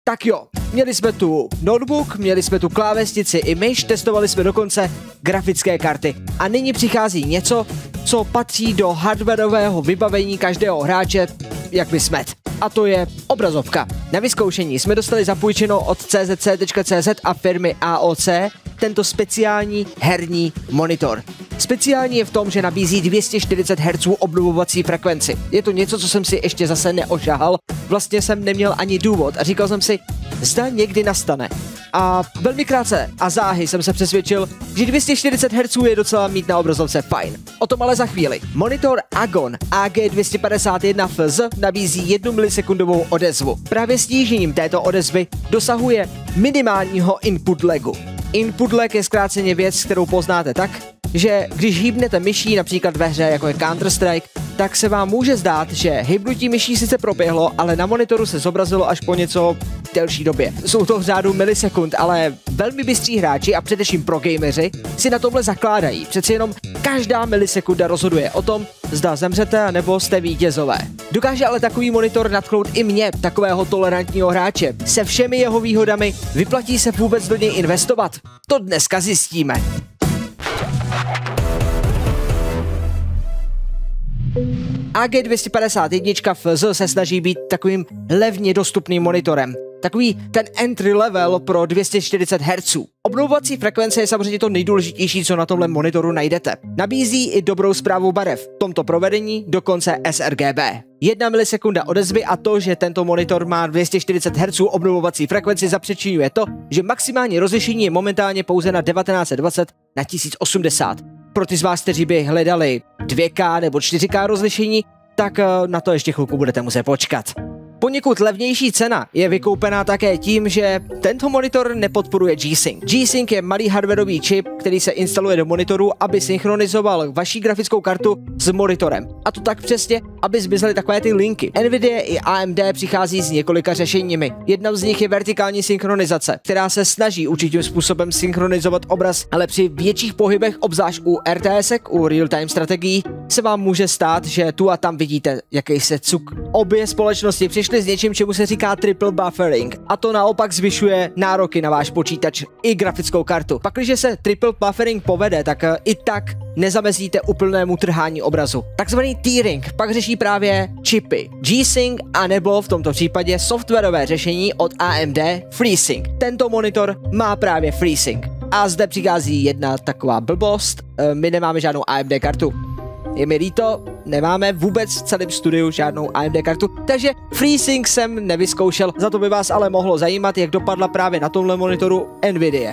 Tak jo, měli jsme tu notebook, měli jsme tu klávesnici i myš, testovali jsme dokonce grafické karty. A nyní přichází něco, co patří do hardwarového vybavení každého hráče, jak by smet. A to je obrazovka. Na vyzkoušení jsme dostali zapůjčeno od czc.cz a firmy AOC tento speciální herní monitor. Speciální je v tom, že nabízí 240 Hz obnovovací frekvenci. Je to něco, co jsem si ještě zase neošahal. Vlastně jsem neměl ani důvod a říkal jsem si, zda někdy nastane. A velmi krátce a záhy jsem se přesvědčil, že 240 Hz je docela mít na obrazovce fajn. O tom ale za chvíli. Monitor Agon AG251 FZ nabízí 1 milisekundovou odezvu. Právě snížením této odezvy dosahuje minimálního input lagu. Input lag je zkráceně věc, kterou poznáte tak, že když hýbnete myší například ve hře jako je Counter-Strike, tak se vám může zdát, že hýbnutí myší sice proběhlo, ale na monitoru se zobrazilo až po něco delší době. Jsou to v řádu milisekund, ale velmi bystří hráči a především pro gameři si na tomhle zakládají. Přeci jenom každá milisekunda rozhoduje o tom, zda zemřete nebo jste vítězové. Dokáže ale takový monitor nadchnout i mě, takového tolerantního hráče. Se všemi jeho výhodami vyplatí se vůbec do něj investovat? To dneska zjistíme. AG251 FZ se snaží být takovým levně dostupným monitorem. Takový ten entry level pro 240 Hz. Obnovovací frekvence je samozřejmě to nejdůležitější, co na tomhle monitoru najdete. Nabízí i dobrou správu barev, v tomto provedení dokonce sRGB. 1 milisekunda odezvy a to, že tento monitor má 240 Hz obnovovací frekvenci, zapříčiňuje to, že maximální rozlišení je momentálně pouze na 1920 na 1080. Pro ty z vás, kteří by hledali 2K nebo 4K rozlišení, tak na to ještě chvilku budete muset počkat. Poněkud levnější cena je vykoupená také tím, že tento monitor nepodporuje G-Sync. G-Sync je malý hardwarový čip, který se instaluje do monitoru, aby synchronizoval vaši grafickou kartu s monitorem. A to tak přesně, aby zmizely takové ty linky. Nvidia i AMD přichází s několika řešeními. Jedna z nich je vertikální synchronizace, která se snaží určitým způsobem synchronizovat obraz, ale při větších pohybech, obzvlášť u RTSek, u real-time strategií, se vám může stát, že tu a tam vidíte jakýsi cuk. Obě společnosti přišly s něčím, čemu se říká triple buffering, a to naopak zvyšuje nároky na váš počítač i grafickou kartu. Pakliže se triple buffering povede, tak i tak nezamezíte úplnému trhání obrazu. Takzvaný tearing pak řeší právě čipy G-Sync a nebo v tomto případě softwarové řešení od AMD FreeSync. Tento monitor má právě FreeSync. A zde přichází jedna taková blbost, my nemáme žádnou AMD kartu. Je mi líto, nemáme vůbec v celém studiu žádnou AMD kartu, takže FreeSync jsem nevyzkoušel, za to by vás ale mohlo zajímat, jak dopadla právě na tomhle monitoru Nvidia.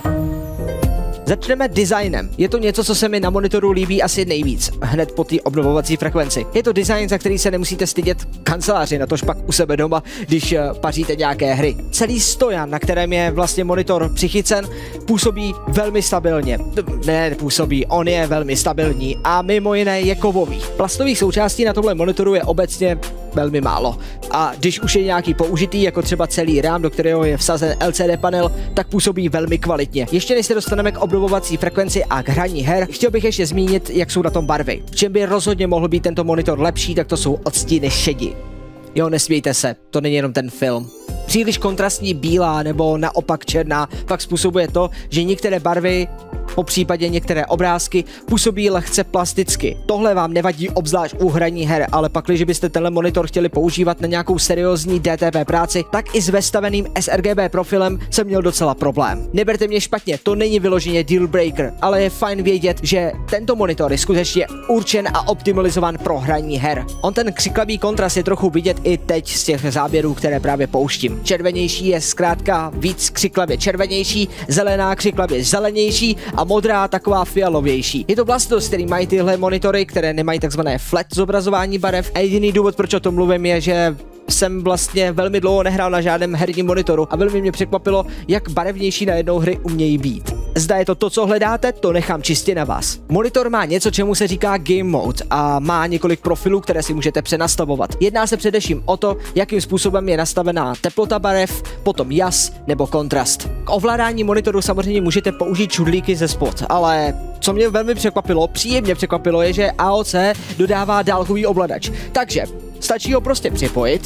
Začneme designem. Je to něco, co se mi na monitoru líbí asi nejvíc, hned po té obnovovací frekvenci. Je to design, za který se nemusíte stydět v kanceláři, natož pak u sebe doma, když paříte nějaké hry. Celý stojan, na kterém je vlastně monitor přichycen, působí velmi stabilně. Ne, působí, on je velmi stabilní a mimo jiné je kovový. Plastových součástí na tomhle monitoru je obecně velmi málo. A když už je nějaký použitý, jako třeba celý RAM, do kterého je vsazen LCD panel, tak působí velmi kvalitně. Ještě než se dostaneme k obnovovací frekvenci a k hraní her, chtěl bych ještě zmínit, jak jsou na tom barvy. V čem by rozhodně mohl být tento monitor lepší, tak to jsou odstíny šedi. Jo, nesmějte se, to není jenom ten film. Příliš kontrastní bílá nebo naopak černá pak způsobuje to, že některé barvy, po případě některé obrázky, působí lehce plasticky. Tohle vám nevadí obzvlášť u hraní her, ale pak, když byste tenhle monitor chtěli používat na nějakou seriózní DTP práci, tak i s vestaveným sRGB profilem jsem měl docela problém. Neberte mě špatně, to není vyloženě deal breaker, ale je fajn vědět, že tento monitor je skutečně určen a optimalizovan pro hraní her. On ten křiklavý kontrast je trochu vidět i teď z těch záběrů, které právě pouštím. Červenější je zkrátka víc křiklavě červenější, zelená křiklavě zelenější a modrá taková fialovější. Je to vlastnost, který mají tyhle monitory, které nemají takzvané flat zobrazování barev, a jediný důvod, proč o tom mluvím, je, že jsem vlastně velmi dlouho nehrál na žádném herním monitoru a velmi mě překvapilo, jak barevnější najednou hry umějí být. Zda je to, co hledáte, to nechám čistě na vás. Monitor má něco, čemu se říká Game Mode a má několik profilů, které si můžete přenastavovat. Jedná se především o to, jakým způsobem je nastavená teplota barev, potom jas nebo kontrast. K ovládání monitoru samozřejmě můžete použít čudlíky ze spod, ale co mě velmi překvapilo, příjemně překvapilo, je, že AOC dodává dálkový ovladač. Takže stačí ho prostě připojit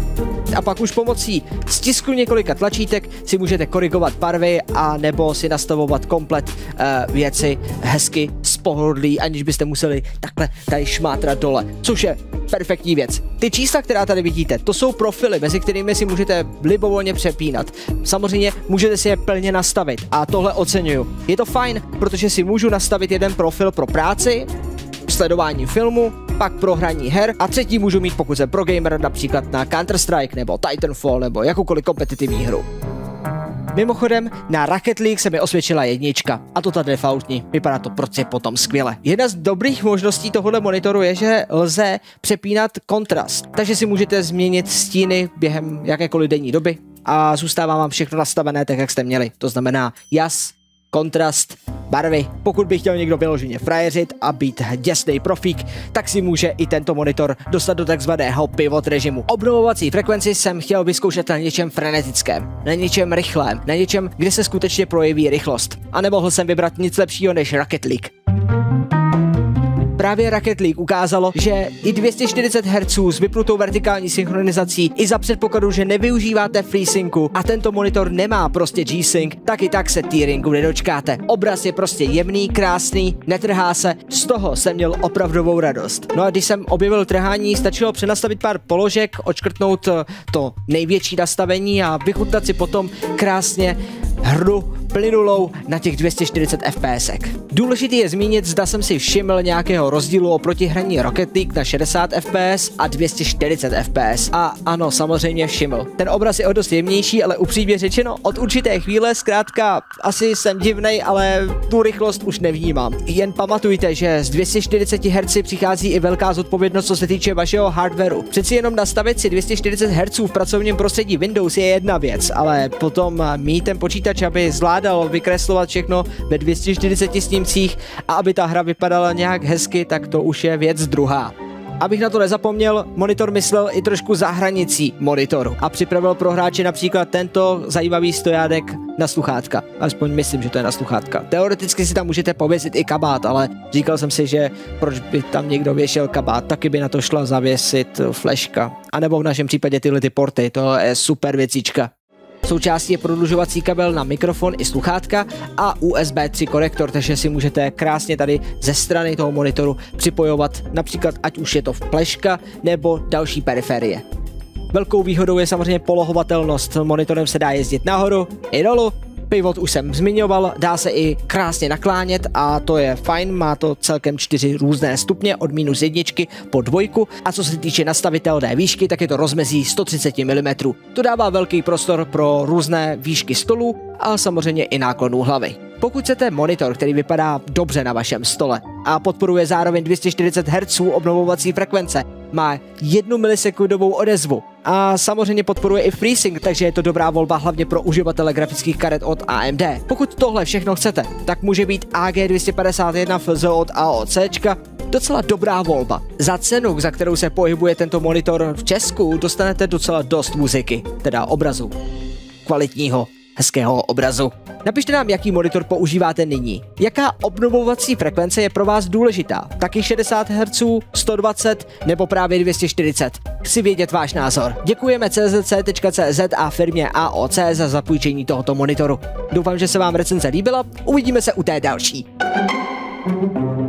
A pak už pomocí stisku několika tlačítek si můžete korigovat barvy a nebo si nastavovat komplet věci hezky z pohodlí, aniž byste museli takhle tady šmátrat dole, což je perfektní věc. Ty čísla, která tady vidíte, to jsou profily, mezi kterými si můžete libovolně přepínat. Samozřejmě můžete si je plně nastavit a tohle oceňuju. Je to fajn, protože si můžu nastavit jeden profil pro práci, sledování filmu, pak pro hraní her a třetí můžu mít, pokud jsem pro gamer, například na Counter-Strike nebo Titanfall nebo jakoukoliv kompetitivní hru. Mimochodem, na Rocket League se mi osvědčila 1 a to ta defaultní, vypadá to prostě potom skvěle. Jedna z dobrých možností tohohle monitoru je, že lze přepínat kontrast, takže si můžete změnit stíny během jakékoliv denní doby a zůstává vám všechno nastavené tak, jak jste měli. To znamená jas, kontrast, barvy. Pokud by chtěl někdo vyloženě frajeřit a být děsnej profík, tak si může i tento monitor dostat do takzvaného pivot režimu. Obnovovací frekvenci jsem chtěl vyzkoušet na něčem frenetickém, na něčem rychlém, na něčem, kde se skutečně projeví rychlost. A nemohl jsem vybrat nic lepšího než Rocket League. Právě Rocket League ukázalo, že i 240 Hz s vypnutou vertikální synchronizací i za předpokladu, že nevyužíváte FreeSyncu a tento monitor nemá prostě G-Sync, tak i tak se tearingu nedočkáte. Obraz je prostě jemný, krásný, netrhá se, z toho jsem měl opravdovou radost. No a když jsem objevil trhání, stačilo přenastavit pár položek, odškrtnout to největší nastavení a vychutnat si potom krásně hru plynulou na těch 240 FPS. Důležitý je zmínit, zda jsem si všiml nějakého rozdílu oproti hraní Rocket League na 60 FPS a 240 FPS. A ano, samozřejmě všiml. Ten obraz je o dost jemnější, ale upřímně řečeno, od určité chvíle zkrátka asi jsem divnej, ale tu rychlost už nevnímám. Jen pamatujte, že z 240 Hz přichází i velká zodpovědnost, co se týče vašeho hardwareu. Přeci jenom nastavit si 240 Hz v pracovním prostředí Windows je jedna věc, ale potom mít ten počítač, aby zvládal vykreslovat všechno ve 240 snímcích a aby ta hra vypadala nějak hezky, tak to už je věc druhá. Abych na to nezapomněl, monitor myslel i trošku za hranicí monitoru a připravil pro hráče například tento zajímavý stojádek na sluchátka. Aspoň myslím, že to je na sluchátka. Teoreticky si tam můžete pověsit i kabát, ale říkal jsem si, že proč by tam někdo věšel kabát, taky by na to šla zavěsit fleška. A nebo v našem případě tyhle ty porty, to je super věcička. Součástí je prodlužovací kabel na mikrofon i sluchátka a USB 3 konektor, takže si můžete krásně tady ze strany toho monitoru připojovat například ať už je to fleška nebo další periferie. Velkou výhodou je samozřejmě polohovatelnost, monitorem se dá jezdit nahoru i dolů. Pivot už jsem zmiňoval, dá se i krásně naklánět a to je fajn, má to celkem 4 různé stupně od -1 po 2 a co se týče nastavitelné výšky, tak je to rozmezí 130 mm. To dává velký prostor pro různé výšky stolů a samozřejmě i náklonu hlavy. Pokud chcete monitor, který vypadá dobře na vašem stole a podporuje zároveň 240 Hz obnovovací frekvence, má 1 milisekundovou odezvu a samozřejmě podporuje i FreeSync, takže je to dobrá volba hlavně pro uživatele grafických karet od AMD. Pokud tohle všechno chcete, tak může být AG251 FZ od AOC docela dobrá volba. Za cenu, za kterou se pohybuje tento monitor v Česku, dostanete docela dost muziky, teda obrazu. Kvalitního, hezkého obrazu. Napište nám, jaký monitor používáte nyní. Jaká obnovovací frekvence je pro vás důležitá? Taky 60 Hz, 120 nebo právě 240? Chci vědět váš názor. Děkujeme czc.cz a firmě AOC za zapůjčení tohoto monitoru. Doufám, že se vám recenze líbila. Uvidíme se u té další.